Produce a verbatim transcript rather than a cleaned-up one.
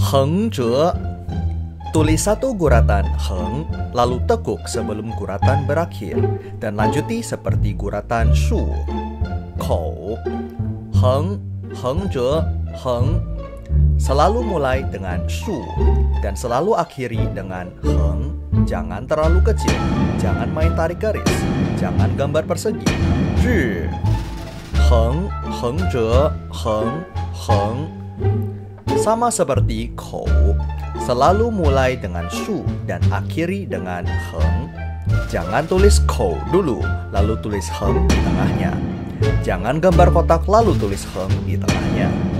heng zhe. Tulis satu guratan heng, lalu tekuk sebelum guratan berakhir, dan lanjuti seperti guratan shu. Kou, heng, heng zhe, heng. Selalu mulai dengan shu, dan selalu akhiri dengan heng. Jangan terlalu kecil, jangan main tarik garis, jangan gambar persegi. Zhi, heng, heng zhe, heng, heng. Sama seperti kou, selalu mulai dengan shu dan akhiri dengan heng. Jangan tulis kou dulu, lalu tulis heng di tengahnya. Jangan gambar kotak lalu tulis heng di tengahnya.